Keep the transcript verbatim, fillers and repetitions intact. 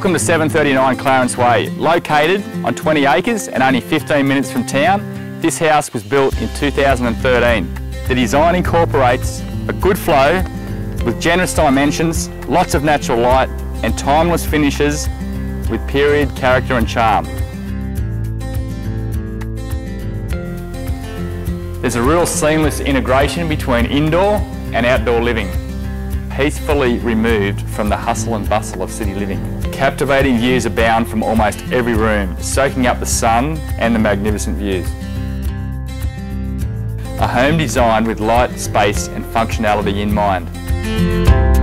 Welcome to seven thirty-nine Clarence Way. Located on twenty acres and only fifteen minutes from town, this house was built in two thousand thirteen. The design incorporates a good flow with generous dimensions, lots of natural light and timeless finishes with period character and charm. There's a real seamless integration between indoor and outdoor living, peacefully removed from the hustle and bustle of city living. Captivating views abound from almost every room, soaking up the sun and the magnificent views. A home designed with light, space and functionality in mind.